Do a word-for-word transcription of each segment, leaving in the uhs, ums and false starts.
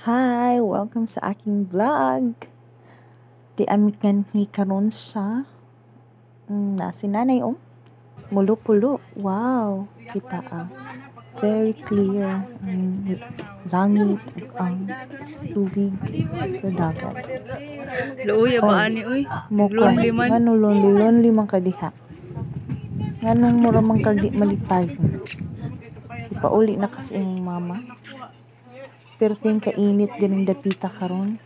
Hi! Welcome sa aking vlog. Di amikan ni karon sa mm, na si nanay oh. Mulo-pulo. Wow! Kita ah. Very clear ang langit ang tubig sa dagat. Luoy ba ani oy? Lonely man. Ngano lonely lonely man kadiha. Nganong mura man kagdi malipay. Ipauli na kasi ang mama. Pero ting kainit ganing dapita karon.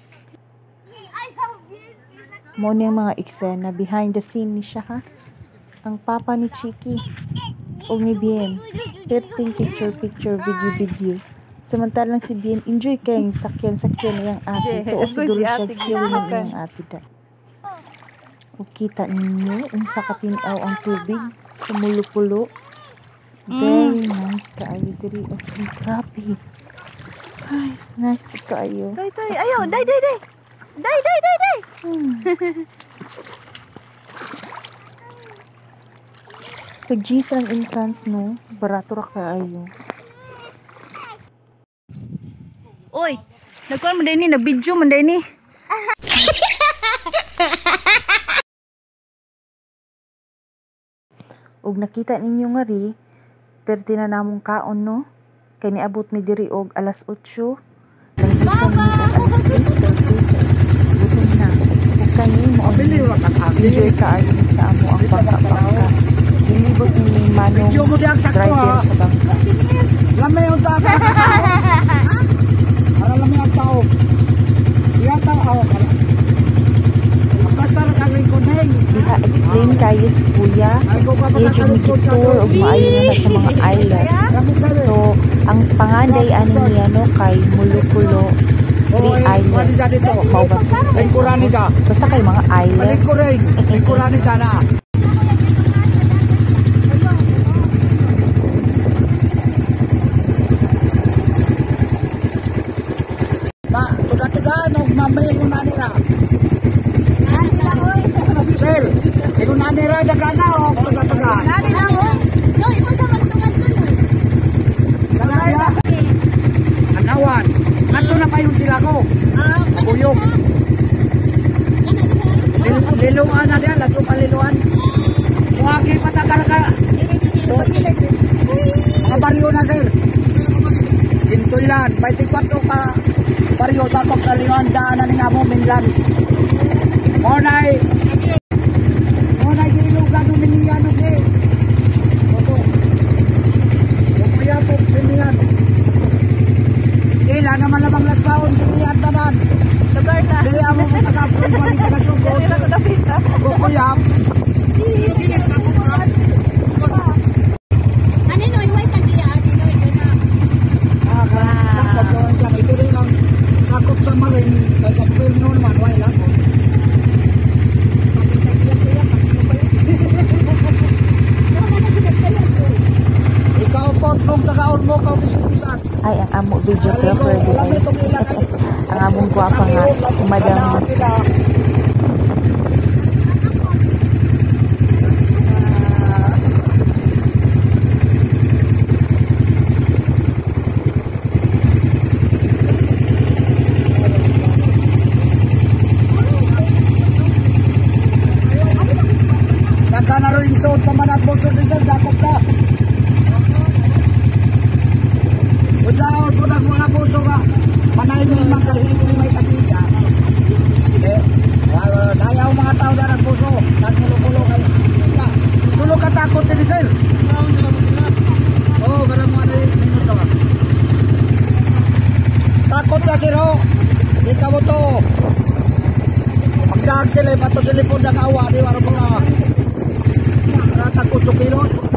Mo ni mga eksena behind the scene ni siya ha. Ang papa ni Chiki o ni Bien. Pero ting picture picture video video. Samantalang si Bien enjoy kayong sakyan-sakyan niyang ate. Ito siguro siya siya ng ate da. O kita ninyo unsa katinaw ang tubig sa mulo-pulo. Very nice kaayo diri as in grabe. Ay, nice ka kaayo. Tay tay, ayo, day day day. Day day day day. Hmm. Tag-G's lang entrance no, barato ra kaayo. Oy, nagkuan man ni na video man ni. Og nakita ninyo nga ri, perti na namong kaon no. Kay niabot mi diri og alas otso. Nanggikan mi og alas tres perti. Gutom na. Ug kani mo enjoy kaayo sa amo ang bangka-bangka. Gilibot ni Manong driver sa bangka. Lamay ang tao. Para lamay ang tao. Iya tao ako. Basta ra kang kuning. Diha explain kayo si Kuya. Medyo tour og maayo na sa mga islands. So, ang panganday ani niya no kay Mulo-pulo three islands. Mao ba? Kurani ka. Basta kay mga island. Kurani ka na. Ma, tuga-tuga no mamay ko na nila. Sir, iko na nila daga na o tuga-tuga. Nani na ho. No, imo sa magtungan ko. Kanaya. Anawan. Ato na pa yung tila ko. Ah, Buyog. Liluan na diyan, lato pa liluan. Kuwagi patakal ka. So, mga baryo na sir. Gintoy lan, twenty-four ka baryo sa pag sa liluan, daanan nga mo, Minlan. Monay. Monay gilugan ng Minlan, okay. Oto. Kaya po, Minlan. Ila naman labang nagpaon, kiniyan tanan. Lugar na. Dili amo mo tagapon, balik taga-sugo. Dili na ko dapita. Kukuyap. ano no, iway tagiya at ino ino na. Ah, kakap doon dyan. Ito rin ang sakop sa marin. Kaya sa film noon naman, wala lang. Ikaw po, kung tagaon mo, kau bisubisan. Ay, ang amo videographer di ay. Ang among gwapa nga, Madam Lisa. Naka na rin isuot pa man ang bosor din sir, dakop na. Udaon po ng mga puso ka. Manay mo yung mga kahili may tagija. Eh, nayaw mga tao na ng puso. Nagmulo-mulo kayo. Tulo ka takot din sir. Oo, parang mga minut ka ba? Takot ka sir ho. Di ka mo to. Pagdaag sila, pato sila po ng awa. Di wala po na. Takot sa kilot.